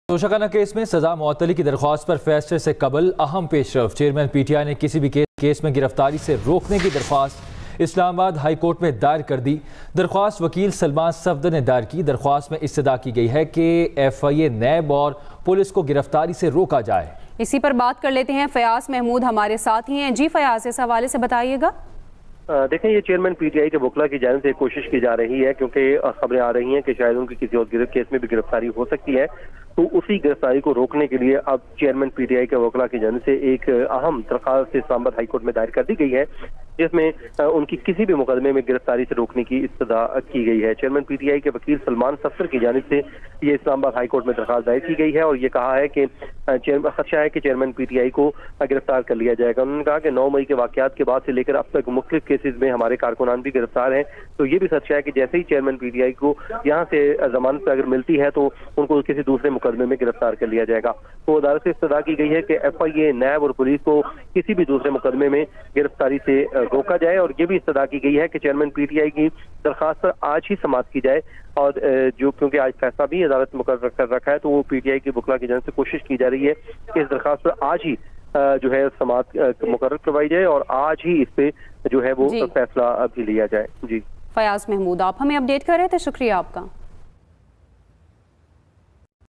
Toshakhana case में सजा मुअत्तली की दरख्वास्त पर फैसले से कबल अहम पेशरफ। चेयरमैन पीटीआई ने किसी भी केस में गिरफ्तारी से रोकने की दरख्वास्त इस्लामाबाद हाई कोर्ट में दायर कर दी। दरख्वास्त वकील सलमान सफदर ने दायर की। दरख्वास्त में इस्तदा की गई है कि FIA नैब और पुलिस को गिरफ्तारी से रोका जाए। इसी पर बात कर लेते हैं, फयाज महमूद हमारे साथ ही हैं। जी फयाज, इस हवाले से बताइएगा। देखें, ये चेयरमैन पीटीआई के वकला की जानिब से कोशिश की जा रही है, क्योंकि खबरें आ रही हैं कि शायद उनकी किसी और केस में भी गिरफ्तारी हो सकती है। तो उसी गिरफ्तारी को रोकने के लिए अब चेयरमैन पीटीआई के वकला की जानिब से एक अहम दरख्वास्त इस्लामाबाद हाई कोर्ट में दायर कर दी गई है, जिसमें उनकी किसी भी मुकदमे में गिरफ्तारी से रोकने की इस्तदा की गई है। चेयरमैन पीटीआई के वकील सलमान सफदर की जानिब से ये इस्लामाबाद हाई कोर्ट में दरख्वास्त दायर की गई है और ये कहा है कि खदशा है कि चेयरमैन पीटीआई को गिरफ्तार कर लिया जाएगा। उन्होंने कहा कि 9 मई के वाकयात के बाद से लेकर अब तक मुख्तलिफ केसेस में हमारे कारकुनान भी गिरफ्तार हैं, तो ये भी खदशा है कि जैसे ही चेयरमैन पीटीआई को यहाँ से जमानत अगर मिलती है तो उनको किसी दूसरे मुकदमे में गिरफ्तार कर लिया जाएगा। तो अदालत से इस्तदा की गई है कि FIA नैब और पुलिस को किसी भी दूसरे मुकदमे में गिरफ्तारी से रोका जाए और ये भी इस्तदा की गई है कि चेयरमैन पीटीआई की दरख्वास्त पर आज ही समाअत की जाए। और जो क्योंकि आज फैसला भी अदालत ने मुकर्रर कर रखा है, तो वो पीटीआई की वकला की जानिब से कोशिश की जा रही है कि इस दरख्वास्त पर आज ही जो है समाअत मुकर्रर करवाई जाए और आज ही इस पे जो है वो फैसला भी लिया जाए। जी फयाज महमूद, आप हमें अपडेट कर रहे थे, शुक्रिया आपका।